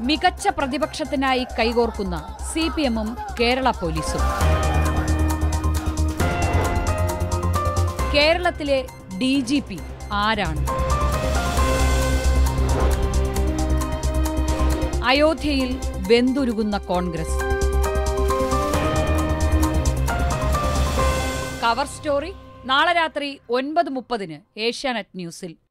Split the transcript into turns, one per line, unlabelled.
മികച്ച പ്രതിപക്ഷത്തിനായി കൈകോർക്കുന്ന CPM-ഉം കേരള പോലീസും. കേരളത്തിലെ DGP ആരാണ്? അയോധ്യയിൽ വെന്തുരുകുന്ന കോൺഗ്രസ്. കവർ സ്റ്റോറി നാളെ രാത്രി 9:30 ഏഷ്യാനെറ്റ് ന്യൂസിൽ.